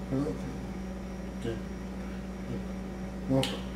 Okay. Okay.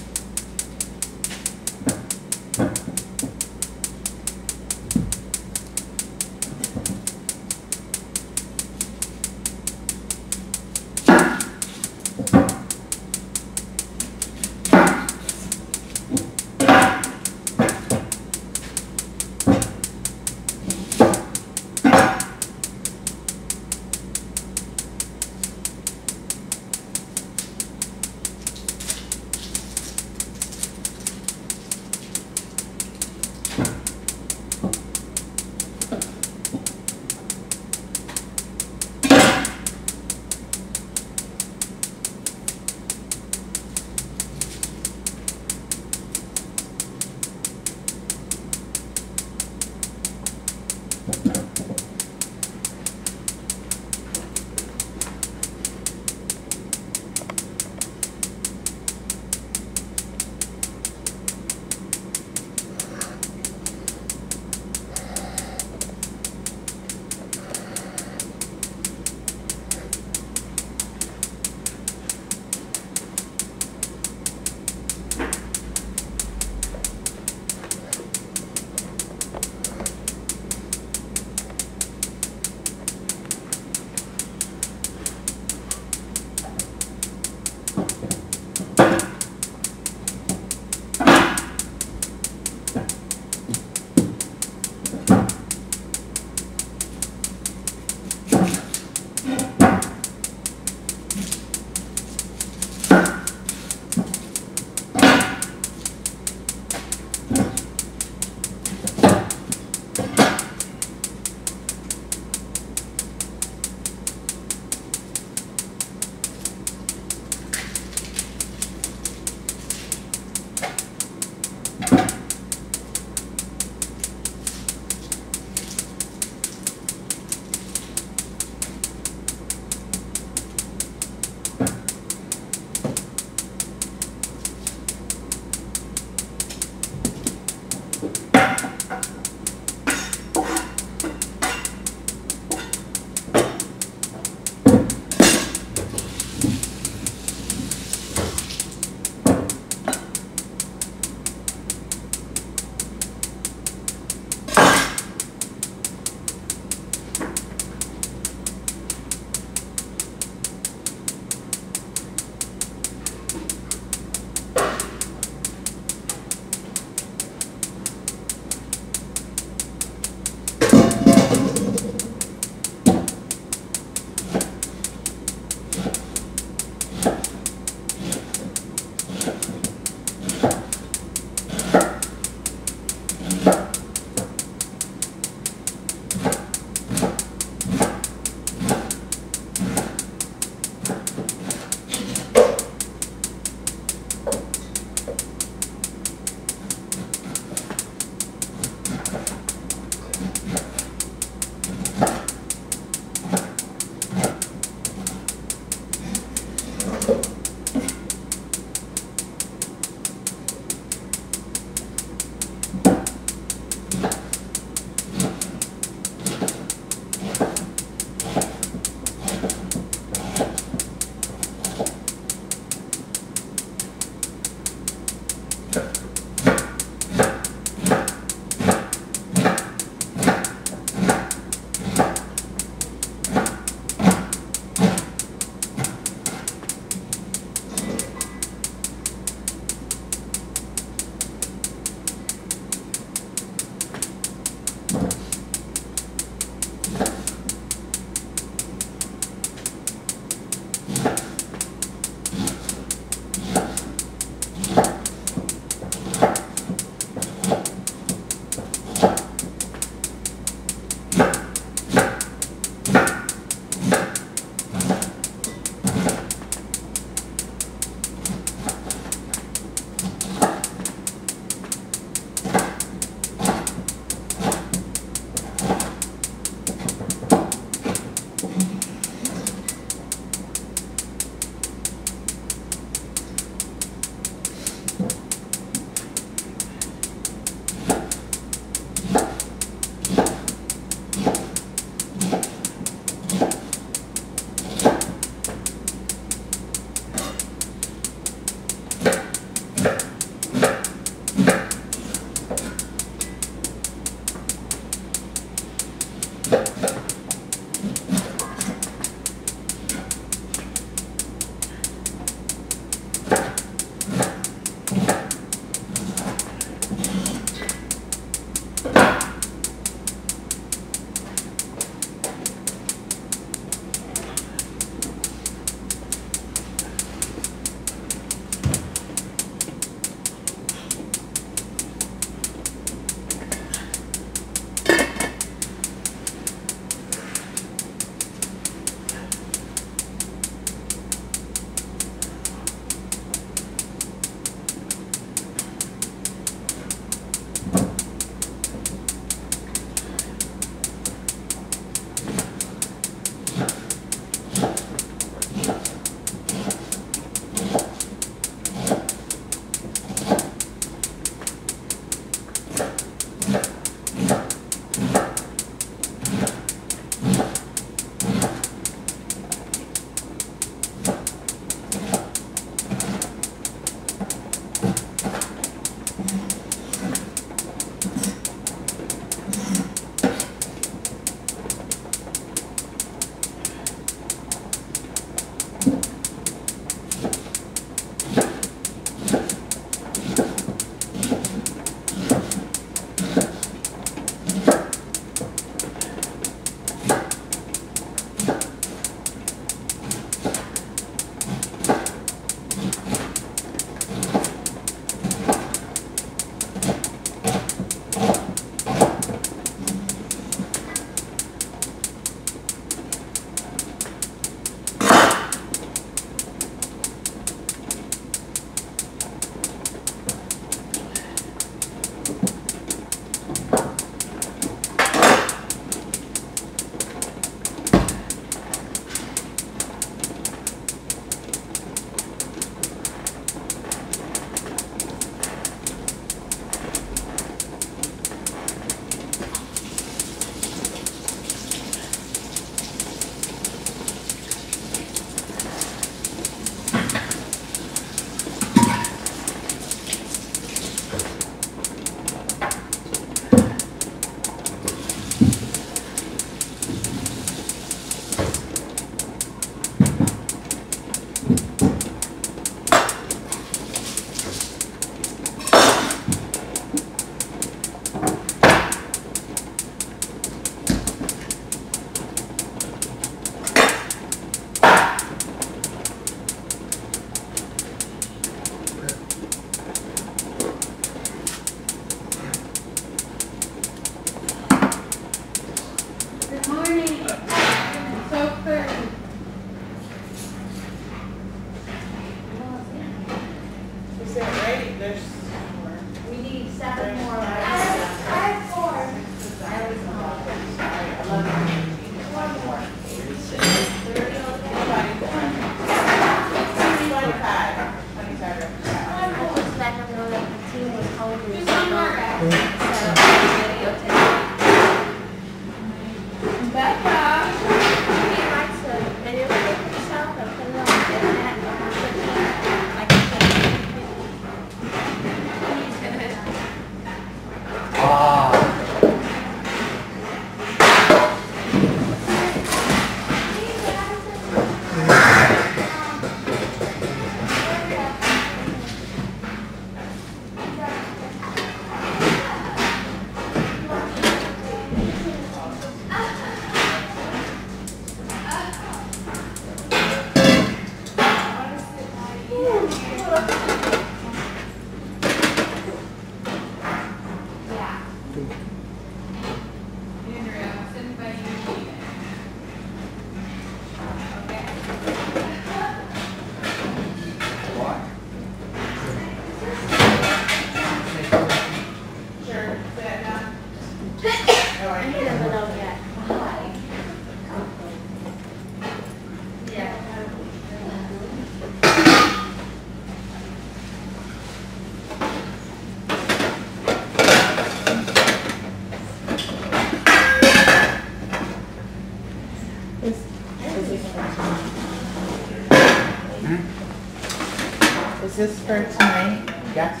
Is this for tonight? Yes.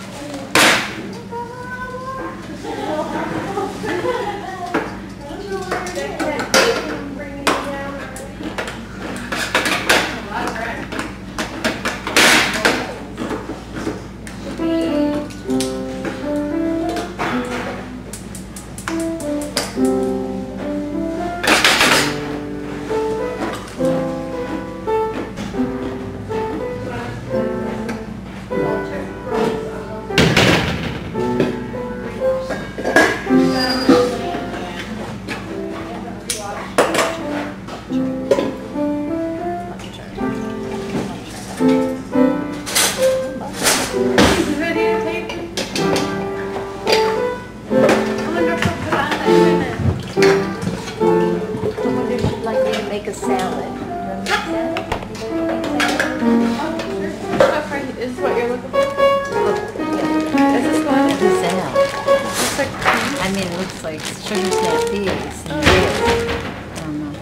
Make a salad. Is this what you're looking for? Is this one? What is that? Looks like I mean, it looks like sugar snap peas. I don't know.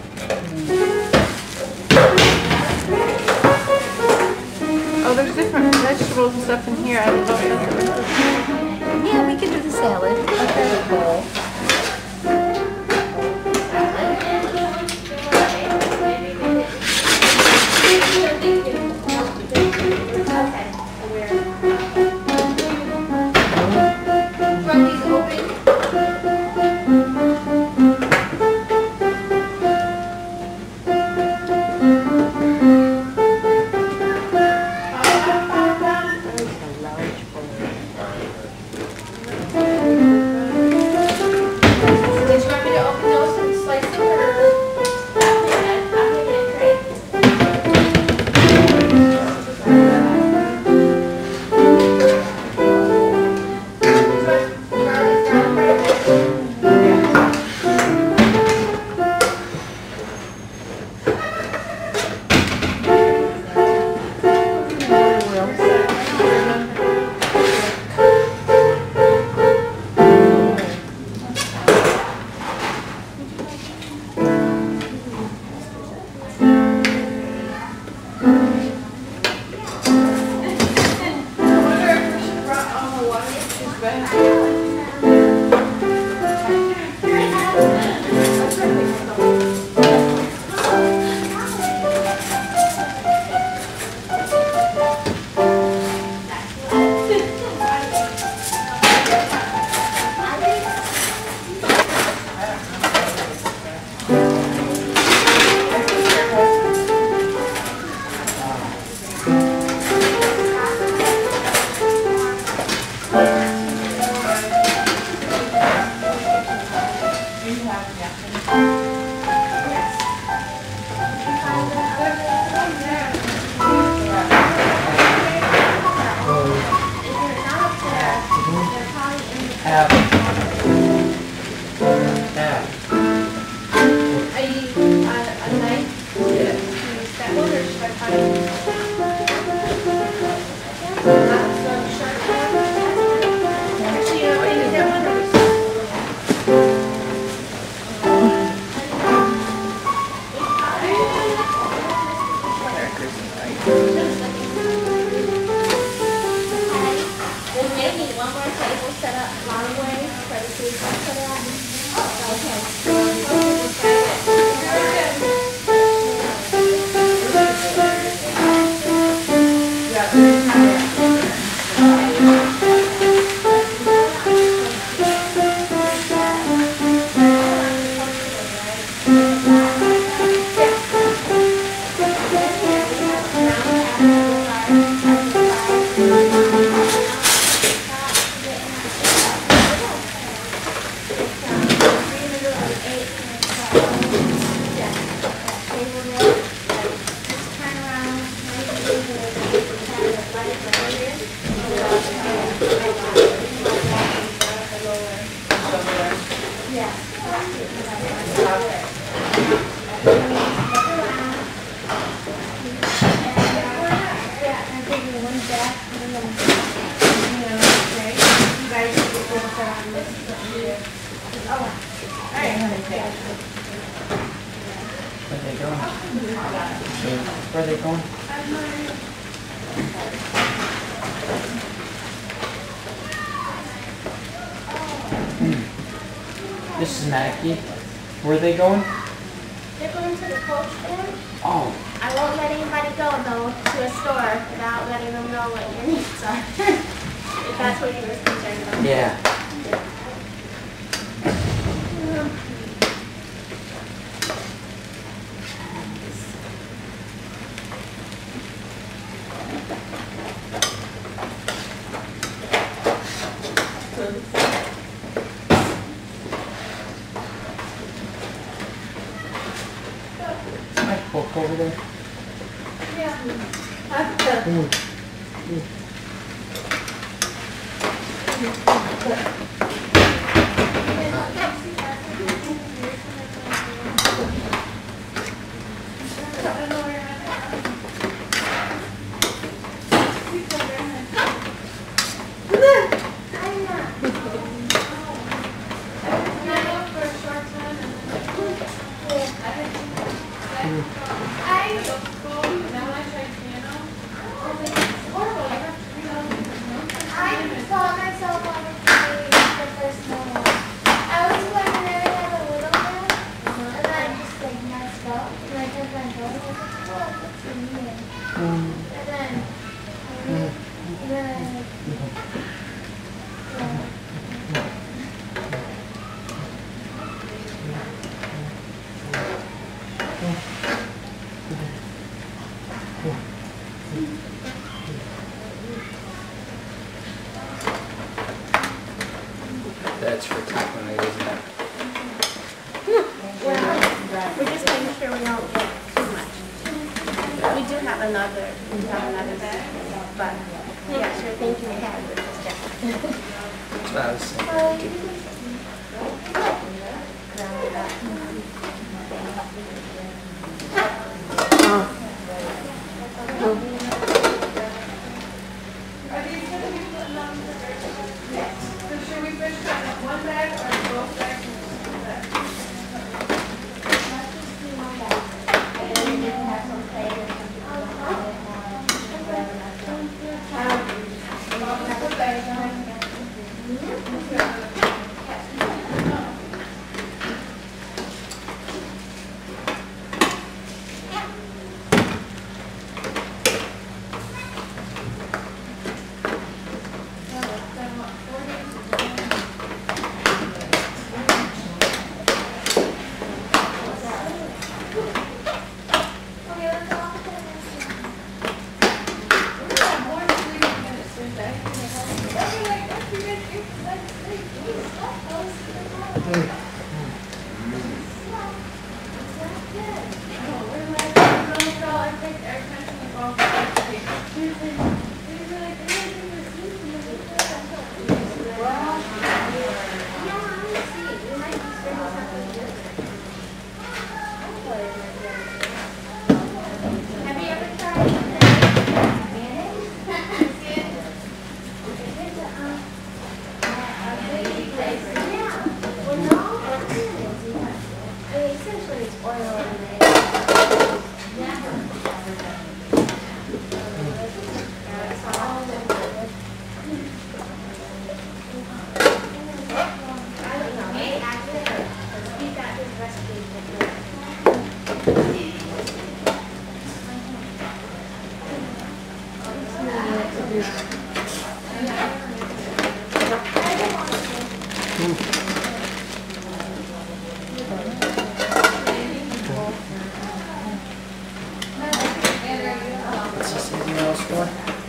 oh, there's different vegetables and stuff in here. I don't know if that's Yeah, we can do the salad. Okay. Bowl. Where are they going? snacky. Where are they going? They're going to the cold stand. Oh. I won't let anybody go though to a store without letting them know what your needs are. If that's what you were concerned about. Yeah. My book over there. I saw myself on the stage the first moment. I was when I had a little bit, and then I just like messed up, and I kept on going. I was like, oh, what's in here? And then That's for tackling, isn't it? we're just making sure we don't get too much. We do have another bag, but yeah, sure, thank you. That's what I was saying. Should we fish one bag or both bags? Have you ever tried yeah. Well, no, I mean, essentially it's oil in it. I don't know. Maybe actually, he's got his recipe. What's this anything else for?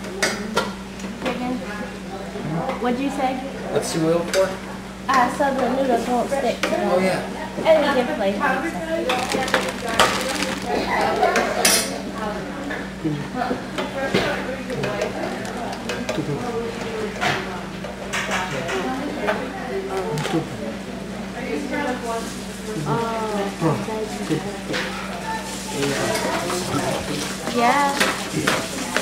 What'd you say? What's the oil for? So the noodles won't stick to them. Oh yeah. And we give flavor. Yeah.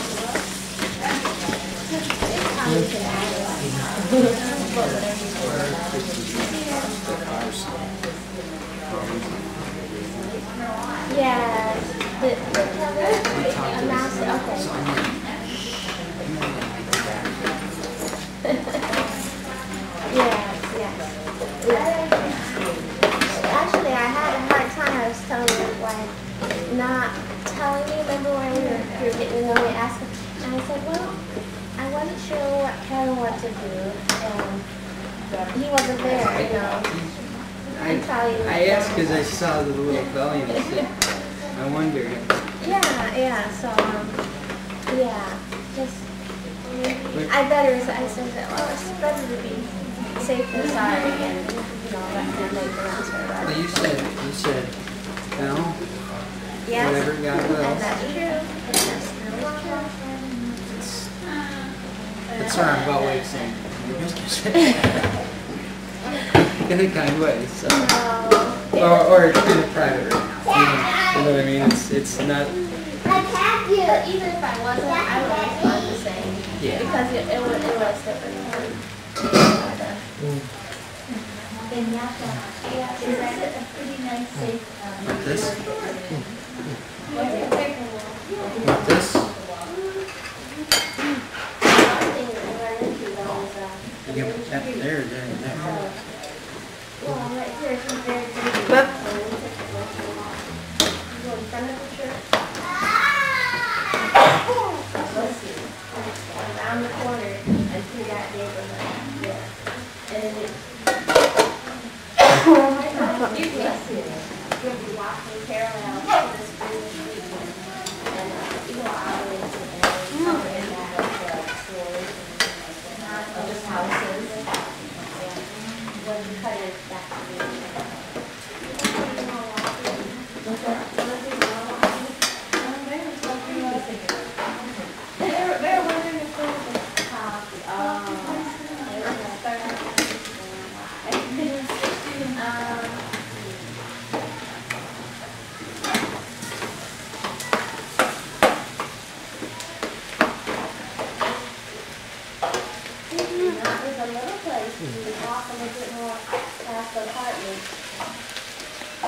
Yeah. The cover amounts to, okay. Yes, yes. asked him, and I said, well, I wasn't sure what to do, and he wasn't there, you know. I asked because I saw the little belly and I said, I wonder. Yeah, so, yeah, just, I said that, well, it's better to be safe than sorry, and, you know, that can make the answer But better. you said, well, Yes, whatever God and wills. that's true, that's true. It's a roundabout way of saying, in a kind way, so. Or it's in a private right now. You know what I mean? It's not. But even if I wasn't, I would respond the same. Yeah. Because it was different. Yeah, is that a pretty nice safe? Like this? What's it? Like this? Yeah, up there. Well, right here, it's very good. But Go in front of the church. Let's see. Around the corner and through that neighborhood. Yeah. And it. You can see it. You'll be walking parallel to this green street. And you go out into the area and back of the stores and just houses. Yeah. When you cut it back to the. They're wondering if there was a copy. There's a little place you can walk a little bit more past the apartment. A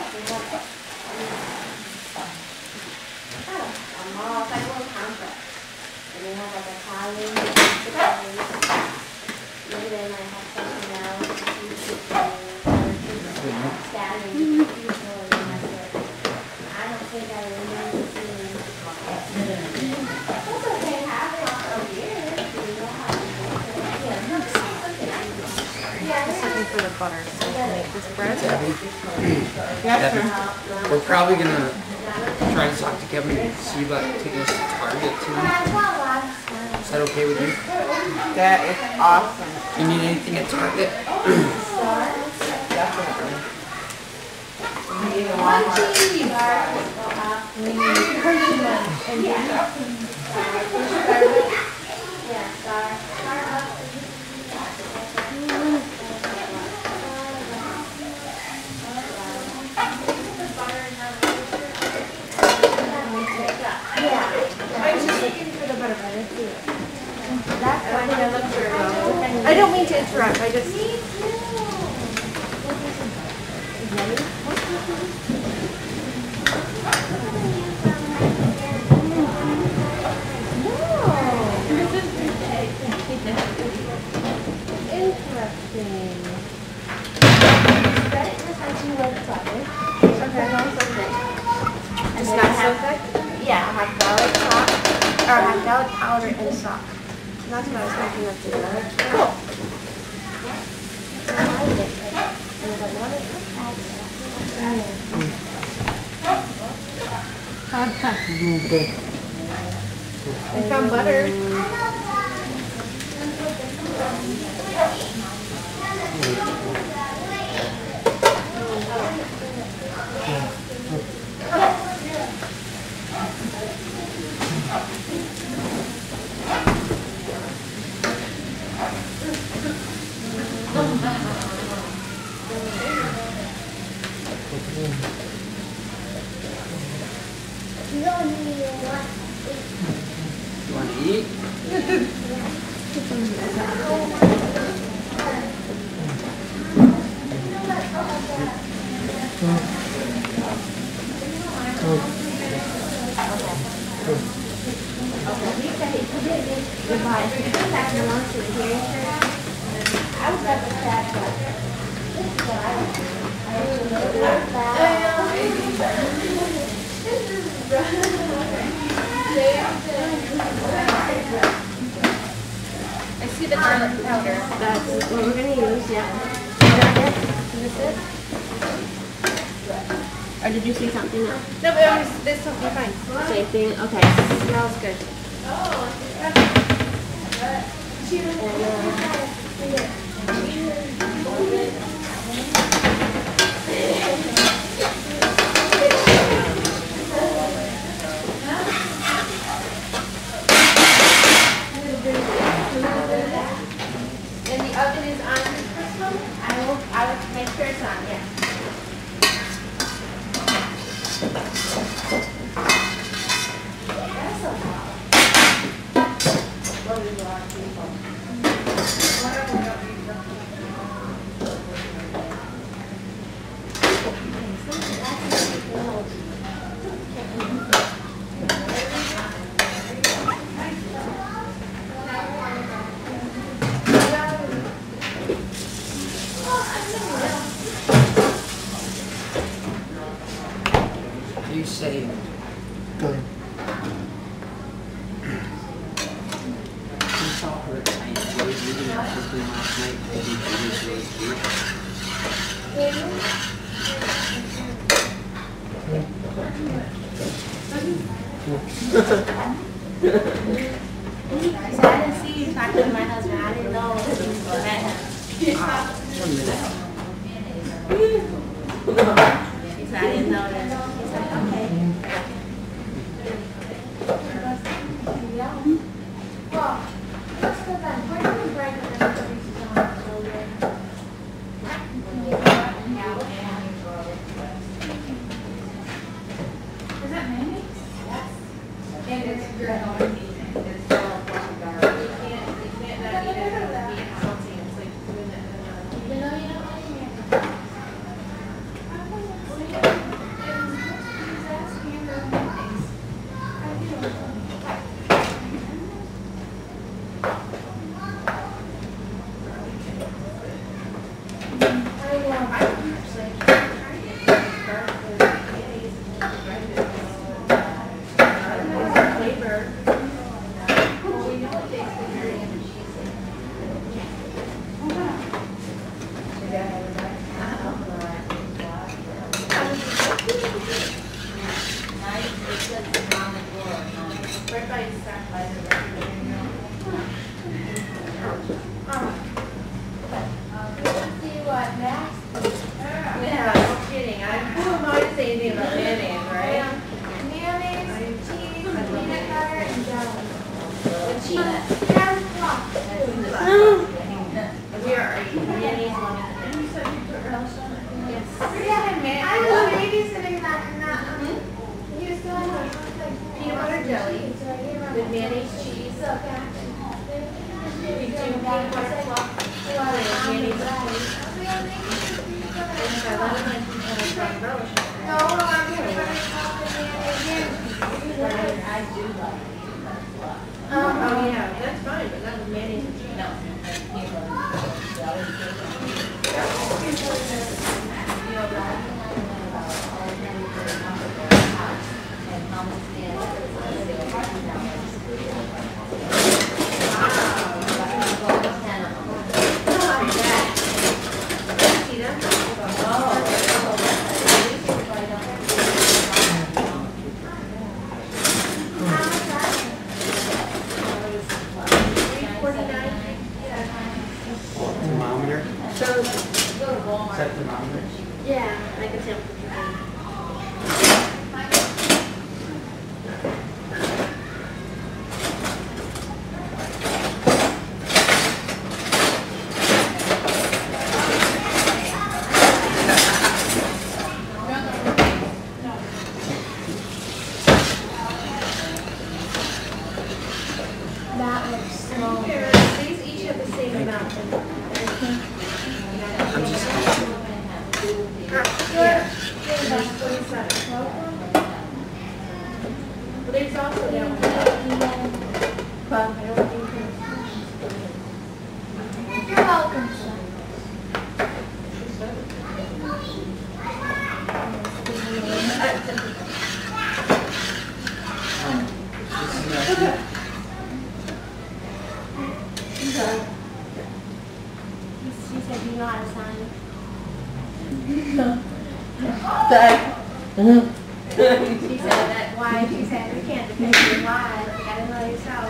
mall, it's like a little complex. And they have like Italian, maybe they might have something else, standing people, and that's it. I don't think I remember seeing. That's okay, have it over here, you know how to do it. Yeah, Just looking for the butter so I can make this bread. We're probably gonna try to talk to Kevin and see about taking us to Target too. Is that okay with you? that is awesome. You need anything at Target? Definitely. We need a Walmart. I don't mean to interrupt, I just... Interesting. It's not so thick? Yeah, I have garlic sauce, or I have garlic powder and sauce. That's what I was thinking of doing. Cool. I like it. And I don't want it to I found butter. You don't need what? You want to eat? I was at the chat, but this is what I was doing. This is see the garlic powder. That's what we're gonna use, yeah. Is that it? Is this it? Or did you see something else? No, but it was, this something fine. Same thing? Okay. Smells good. And the oven is on, Crystal? I will make sure it's on, yeah. You say. Go ahead. You saw her at Joey's meeting at husband last night. I think she was really cute. So I didn't see you talking to my husband. I didn't know what was going on. 1 minute. He said, I didn't know that. He said, okay. Well, let's go back. Where do we break it down to pieces on the shoulder? Is that mayonnaise? Yes. And it's good. It's You know, you don't like it. He's asking for mayonnaise. I do. See what Max Yeah, no kidding. Who am I to say anything about mayonnaise, right? mayonnaise, cheese, peanut butter, and jelly. With cheese. That's what. We are mayonnaise one. Yes. I was babysitting that and that. He was doing like Peanut butter jelly with mayonnaise, cheese. We do peanut butter fluff. Mayonnaise, cheese. And if I love it, then I try relish. No, I'm peanut butter fluff and mayonnaise. I do love peanut butter fluff. Oh, yeah, that's fine, but not with mayonnaise and cheese. No. Thermometer. So, Is that thermometer? yeah, I can tell. That looks small. These each have the same amount. I'm just. Yeah. But there's also that one. You're welcome, son. This is know how to sign. Dad. She said that why, she said we can't depend on why, you gotta know yourself.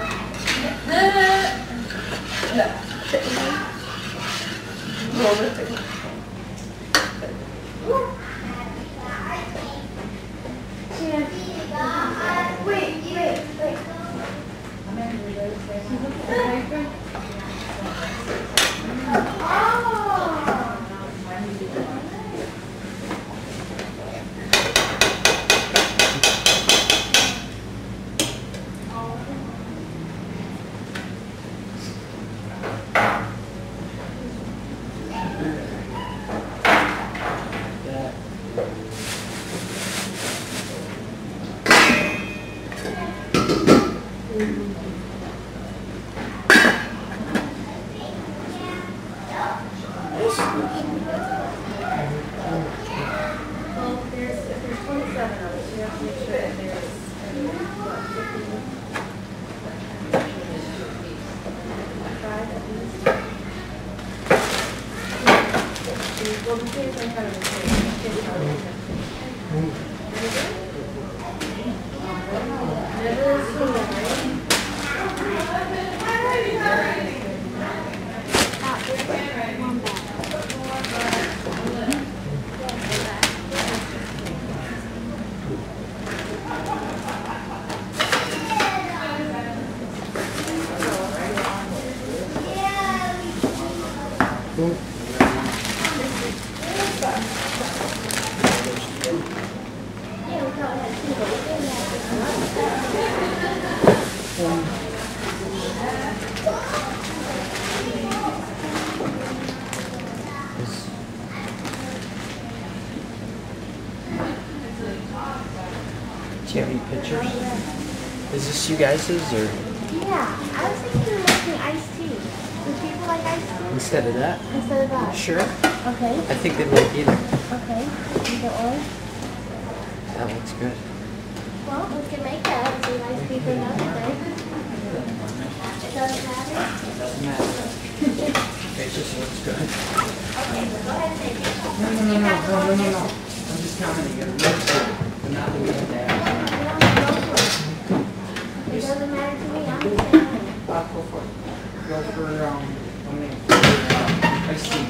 Well, if there's 27 of us, you have to make sure that there's, what, 5 at least. Well, the kids are kind of the same. The kids are the same. Never assume that, right? Do you have any pictures? Is this you guys' or Yeah, I was thinking of making iced tea. Do people like iced tea? instead of that? Instead of that. Sure. Okay. I think they like either. Okay. Either or. That looks good. Well, we can make that and do iced tea for another day. It doesn't matter? It doesn't matter. It just looks good. Okay, so go ahead and take it. No. I'm just commenting. It looks good, but not the way that. It doesn't matter to me. I'm just saying. Go for it. Go for iced tea.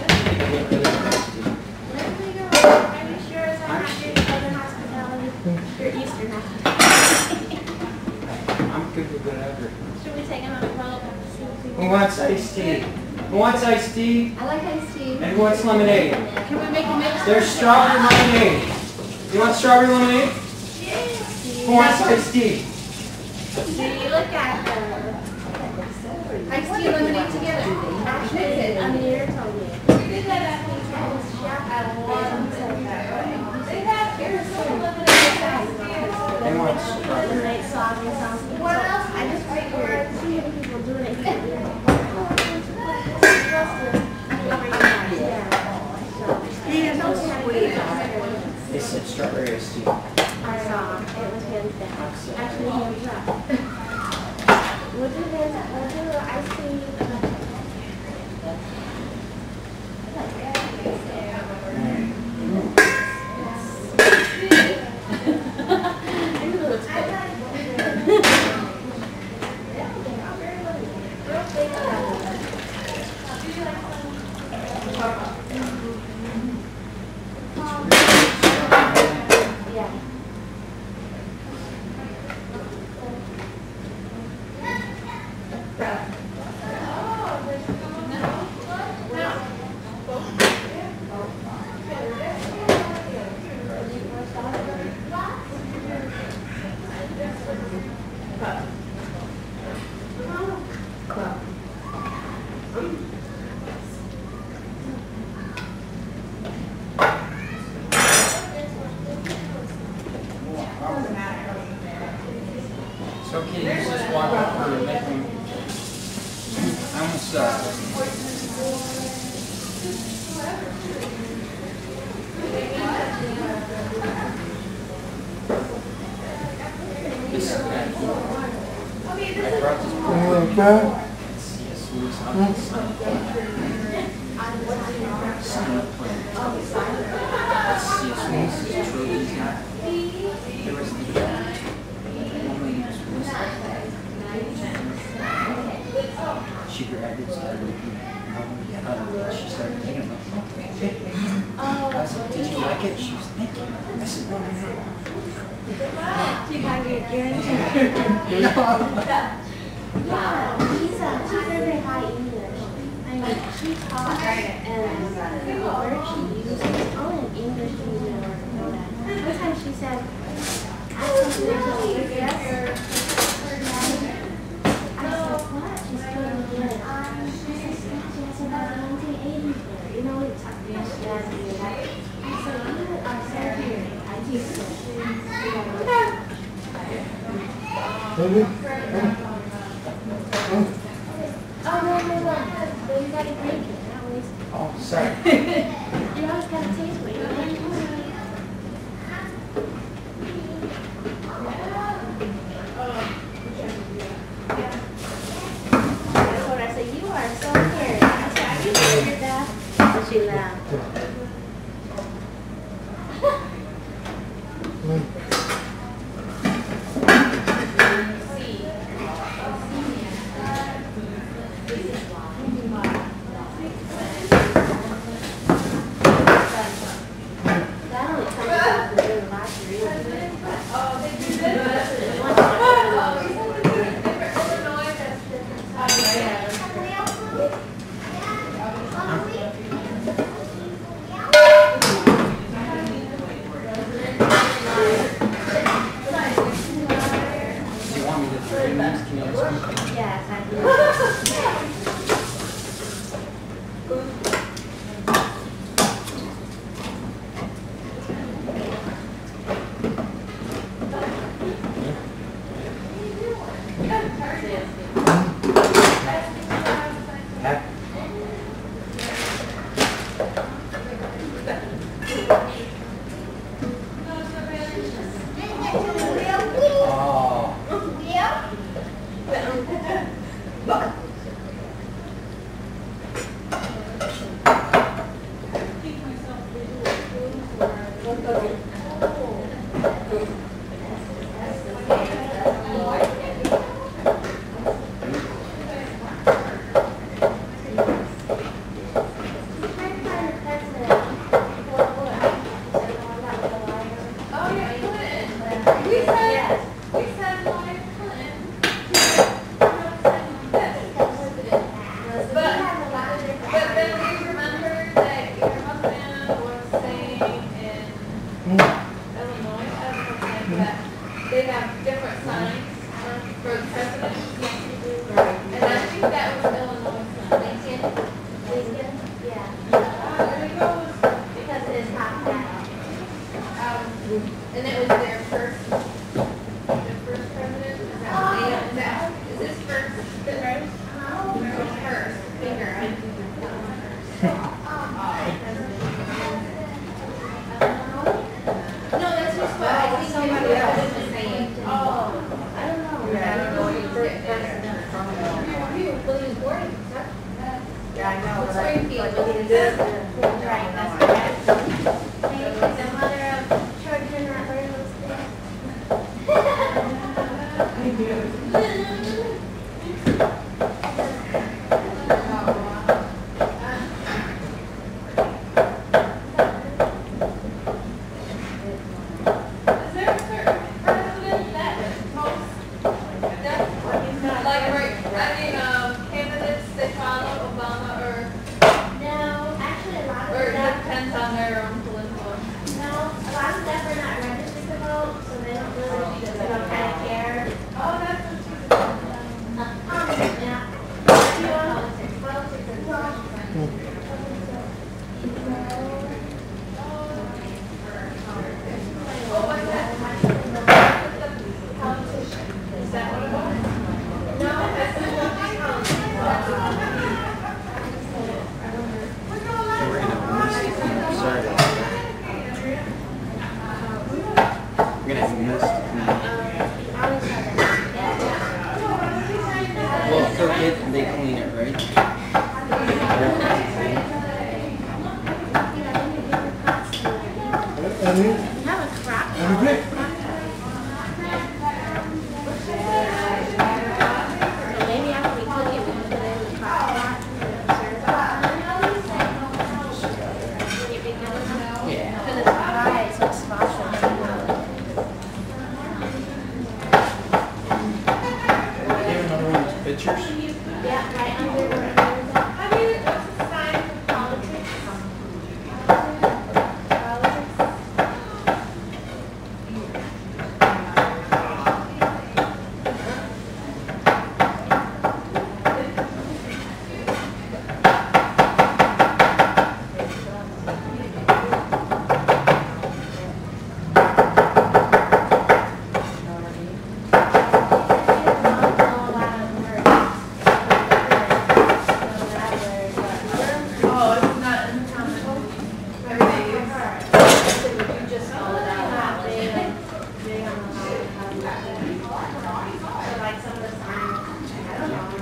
Let's figure out. Are you sure it's not your Southern hospitality? Your Eastern hospitality? I'm good with whatever. Should we take him on a road? Who wants iced tea? Who wants iced tea? I like iced tea. And who wants lemonade? Can we make a mix? There's strawberry lemonade. You want strawberry lemonade? Who wants iced tea? Do you look at the Iced tea and lemonade together. actually, I mean, you're telling me. They want strawberry. What else? I just figured too many people doing it here. They said strawberry iced tea. I saw it was hands down. Actually, hands up. We'll do ice cream. So can you just walk up for making? I almost this is good. I brought this book. Yes, we saw this. sign up for it. Let's see as soon as this trophy's got the rest of the day. One lady was she grabbed it, started looking at she started thinking about it. I said, did you like it? She was, thank you. I said, no, no. You got your guarantee. Yeah, she's very high English. I mean, she taught and the word she uses only in English people know that. One time she said, I said, yes. I said, what? She's totally good. She has about 1980 there. You know, it's she has the I said, you are so here. I teach her. Oh, no. You gotta break it. That was. Oh, sorry. You always gotta taste what you like. That's what I said. You are so caring. I said, are you scared, Dad? And she laughed. Yes, I do. They have different signs for the president. And I think that was Illinois sign. Lincoln? Yeah. There it goes. Because it is half that. And it was their first president. Is this first? First finger. No, that's just what I think somebody else was saying. Oh, I don't know. Yeah, I don't know any first president from William Gordon. Yeah, I know. But Springfield. Right, that's correct. Hey, the mother of children that were Candidates they follow Obama or No, actually a lot of it them. depends on their own political. No, a lot of them are not registered to vote, so they don't really, they don't kind of care. Oh, that's what she's doing. Yeah. Politics is not. Oh, what's that? Politician. Is that what it was? No, that's the We're gonna miss. Sorry about that. We're gonna miss. Well, cook it and they clean it, right? have a crop. So maybe after we cook it, we can put it in the crock pot and serve it. Get big enough? Yeah. Because it's dry, so it's spongy. You have another one of those pictures? Yeah, right under where it is. Have you, what's the sign for politics? Oh, it's not in the town. Everything is. You just call it out. Like some of the signs, I don't know.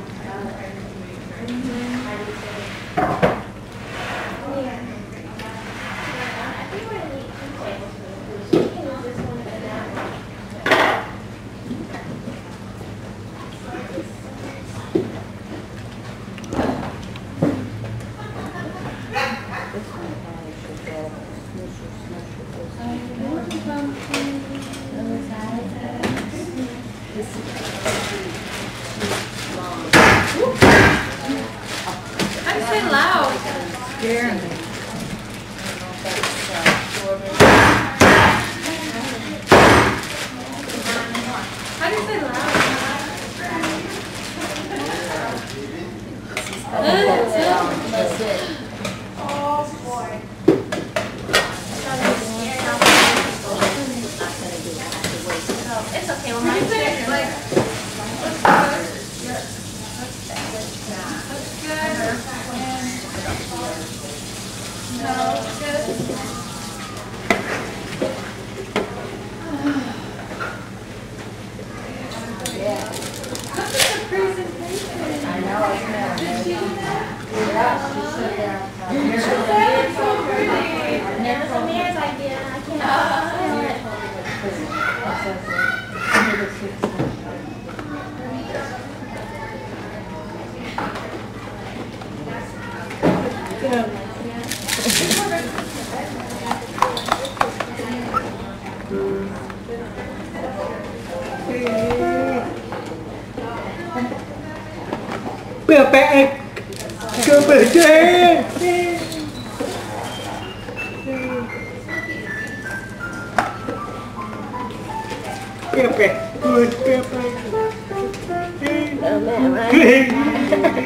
I think we're gonna need 2 tablespoons. You can use this one and that one. How do you say loud? Scare me. How do you say loud? That's it. Oh, boy. It's okay, well, mine's Like, different. I know, isn't it amazing? Yeah, she said that. It was Amir's idea, and I can't. Bữa bé cơ bể thế. Bữa bé good bữa bé. Oh man, right?